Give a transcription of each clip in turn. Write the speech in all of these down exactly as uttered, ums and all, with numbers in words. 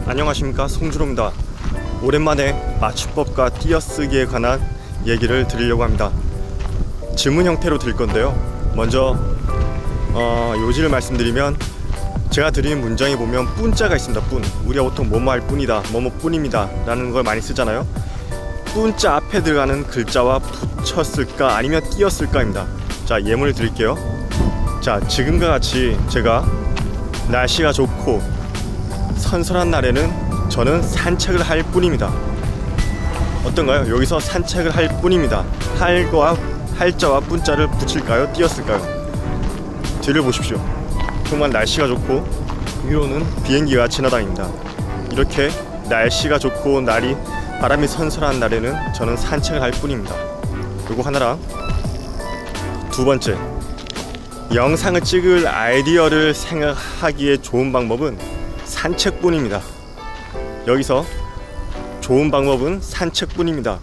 안녕하십니까, 송준호입니다. 오랜만에 맞춤법과 띄어쓰기에 관한 얘기를 드리려고 합니다. 질문 형태로 드릴 건데요. 먼저 어, 요지를 말씀드리면, 제가 드리는 문장에 보면 뿐자가 있습니다. 뿐. 우리가 보통 뭐뭐 할 뿐이다, 뭐뭐 뿐입니다 라는 걸 많이 쓰잖아요. 뿐자 앞에 들어가는 글자와 붙였을까 아니면 띄었을까 입니다. 자, 예문을 드릴게요. 자, 지금과 같이 제가 날씨가 좋고 선선한 날에는 저는 산책을 할 뿐입니다. 어떤가요? 여기서 산책을 할 뿐입니다. 할과 할자와 뿐자를 붙일까요? 띄었을까요? 뒤를 보십시오. 정말 날씨가 좋고 위로는 비행기가 지나다닙니다. 이렇게 날씨가 좋고 날이 바람이 선선한 날에는 저는 산책을 할 뿐입니다. 요거 하나랑, 두 번째, 영상을 찍을 아이디어를 생각하기에 좋은 방법은 산책뿐입니다. 여기서 좋은 방법은 산책뿐입니다.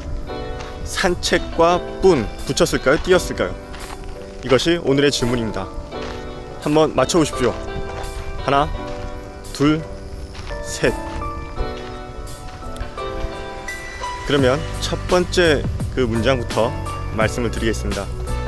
산책과 뿐 붙였을까요? 띄었을까요? 이것이 오늘의 질문입니다. 한번 맞춰보십시오. 하나, 둘, 셋. 그러면 첫 번째 그 문장부터 말씀을 드리겠습니다.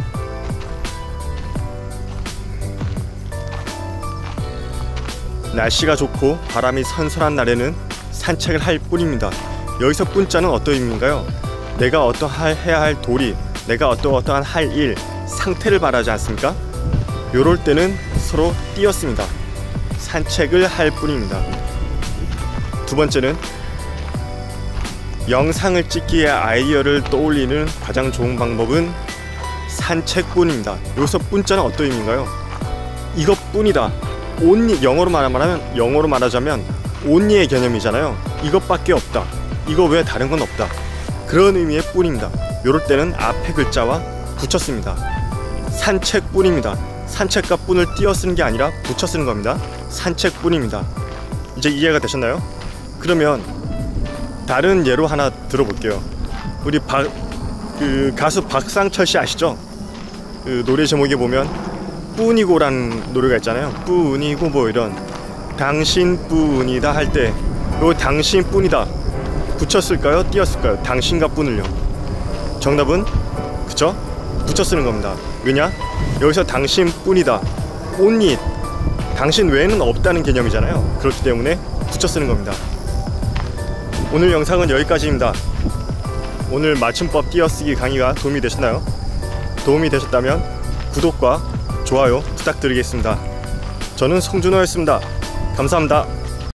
날씨가 좋고 바람이 선선한 날에는 산책을 할 뿐입니다. 여기서 뿐자는 어떤 의미인가요? 내가 어떠할 해야 할 도리, 내가 어떠어떠한 할 일, 상태를 말하지 않습니까? 요럴 때는 서로 띄었습니다. 산책을 할 뿐입니다. 두 번째는 영상을 찍기에 아이디어를 떠올리는 가장 좋은 방법은 산책뿐입니다. 여기서 뿐자는 어떤 의미인가요? 이것뿐이다. only, 영어로 말하면 영어로 말하자면 only의 개념이잖아요. 이것밖에 없다. 이거 외에 다른 건 없다. 그런 의미의 뿐입니다. 요럴 때는 앞에 글자와 붙였습니다. 산책뿐입니다. 산책과 뿐을 띄어 쓰는 게 아니라 붙여 쓰는 겁니다. 산책뿐입니다. 이제 이해가 되셨나요? 그러면 다른 예로 하나 들어볼게요. 우리 박, 그 가수 박상철 씨 아시죠? 그 노래 제목에 보면 뿐이고라는 노래가 있잖아요. 뿐이고 뭐 이런, 당신뿐이다 할 때 요 당신뿐이다 붙였을까요? 띄었을까요? 당신과 뿐을요. 정답은 그쵸? 붙여 쓰는 겁니다. 왜냐? 여기서 당신뿐이다, only, 당신 외에는 없다는 개념이잖아요. 그렇기 때문에 붙여 쓰는 겁니다. 오늘 영상은 여기까지입니다. 오늘 맞춤법 띄어쓰기 강의가 도움이 되셨나요? 도움이 되셨다면 구독과 좋아요 부탁드리겠습니다. 저는 송준호였습니다. 감사합니다.